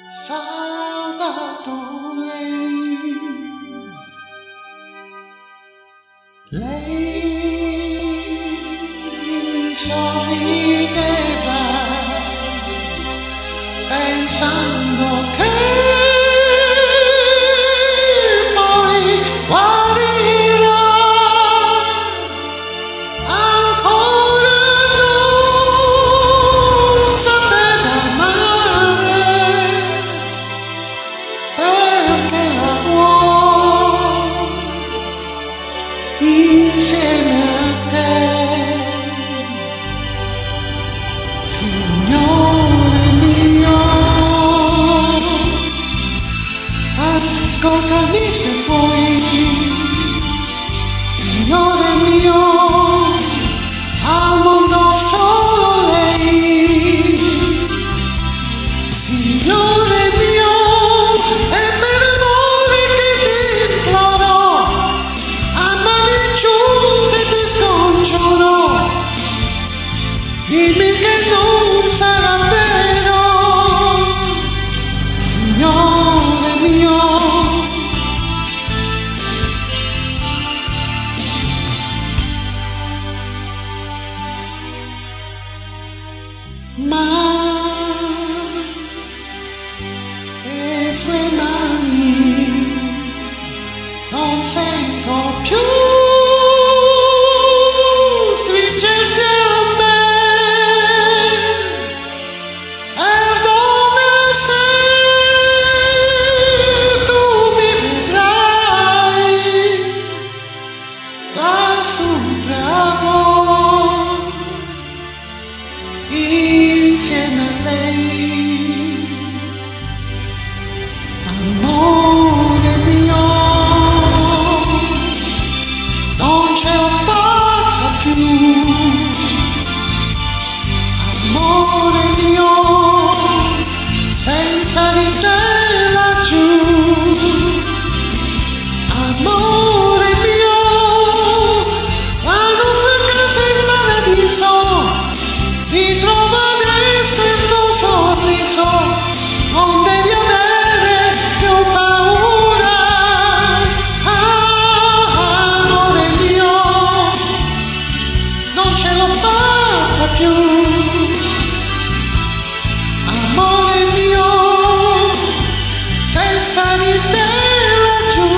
salvato lei. Lei mi sorrideva pensando che poi guarirà. Ancora non sapeva amare perché la vuoi insieme a te. Signore mio, ascoltami se vuoi. Signore mio, al mondo solo lei. Signore mio, è per amore che ti imploro, a mani giunte ti scongiuro, dimmi che non sarà vero. Signore mio, ma le sue mani non sento più stringersi a me. Perdona se tu mi vedrai lassù tra voi insieme a lei. Amore mio, non ce l'ho fatta più. Amore mio, senza di te laggiù. Amore mio, la nostra casa è il paradiso, ritrova adesso il tuo sorriso, non devi avere più paura. Amore mio, non ce l'ho fatta più. Amore mio, senza di te laggiù.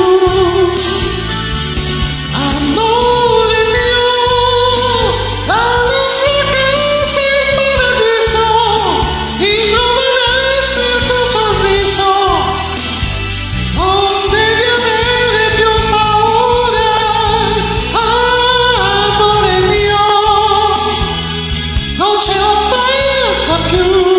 Amore mio, la nostra casa è il paradiso, ritrova adesso il tuo sorriso, non devi avere più paura. Amore mio, non ce l'ho fatta più.